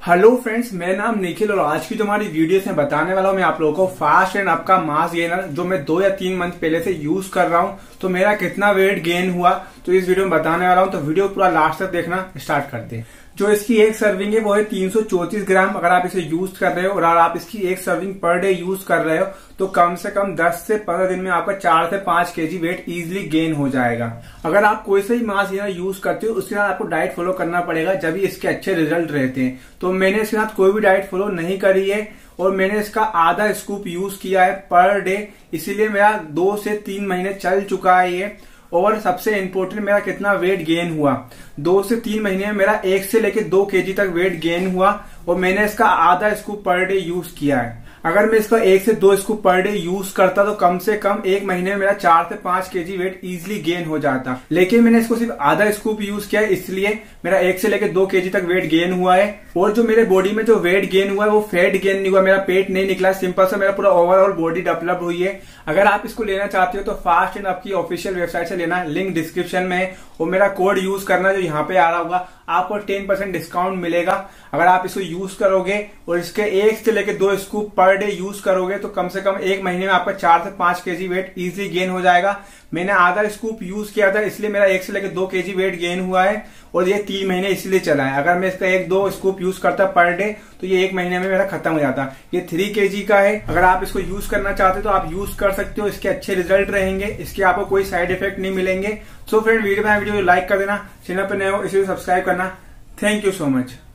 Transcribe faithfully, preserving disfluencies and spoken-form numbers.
Hello friends, मेरा नाम निखिल और आज की जो हमारी वीडियो में बताने वाला हूँ मैं आप लोगों को फास्ट एंड आपका मास गेनर जो मैं दो या तीन मंथ पहले से यूज कर रहा हूँ, तो मेरा कितना वेट गेन हुआ तो इस वीडियो में बताने वाला हूँ। तो वीडियो पूरा लास्ट तक देखना स्टार्ट करते हैं। जो इसकी एक सर्विंग है वो है तीन सौ चौंतीस ग्राम। अगर आप इसे यूज कर रहे हो और अगर आप इसकी एक सर्विंग पर डे यूज कर रहे हो तो कम से कम दस से पंद्रह दिन में आपका चार से पांच केजी वेट इजीली गेन हो जाएगा। अगर आप कोई से ही मास गेनर यूज करते हो उसके साथ आपको डाइट फॉलो करना पड़ेगा, जब भी इसके अच्छे रिजल्ट रहते हैं। तो मैंने इसके साथ कोई भी डाइट फॉलो नहीं करी है और मैंने इसका आधा स्कूप यूज किया है पर डे, इसीलिए मेरा दो से तीन महीने चल चुका है ये। और सबसे इम्पोर्टेंट मेरा कितना वेट गेन हुआ, दो से तीन महीने में मेरा एक से लेकर दो केजी तक वेट गेन हुआ और मैंने इसका आधा स्कूप पर डे यूज किया है। अगर मैं इसका एक से दो स्कूप पर डे यूज करता तो कम से कम एक महीने में मेरा चार से पांच केजी वेट इजीली गेन हो जाता, लेकिन मैंने इसको सिर्फ आधा स्कूप यूज किया है, इसलिए मेरा एक से लेकर दो केजी तक वेट गेन हुआ है। और जो मेरे बॉडी में जो वेट गेन हुआ है वो फैट गेन नहीं हुआ, मेरा पेट नहीं निकला, सिंपल सा मेरा पूरा ओवरऑल बॉडी डेवलप हुई है। अगर आप इसको लेना चाहते हो तो फास्ट एंड आपकी ऑफिशियल वेबसाइट से लेना, लिंक डिस्क्रिप्शन में है और मेरा कोड यूज करना जो यहाँ पे आ रहा होगा, आपको टेन परसेंट डिस्काउंट मिलेगा। अगर आप इसको यूज करोगे और इसके एक से लेकर दो स्कूप पर डे यूज करोगे तो कम से कम एक महीने में आपका चार से पांच केजी वेट इजीली गेन हो जाएगा। मैंने आधा स्कूप यूज किया था इसलिए मेरा एक से लेकर दो केजी वेट गेन हुआ है और ये तीन महीने इसलिए चला है। अगर मैं इसका एक दो स्कूप यूज करता पर डे तो ये एक महीने में मेरा खत्म हो जाता। ये थ्री केजी का है, अगर आप इसको यूज करना चाहते हो तो आप यूज कर सकते हो। इसके अच्छे रिजल्ट रहेंगे, इसके आपको कोई साइड इफेक्ट नहीं मिलेंगे। सो फ्रेंड, वीडियो में वीडियो लाइक कर देना, चैनल पर नए हो इसे सब्सक्राइब करना। Thank you so much.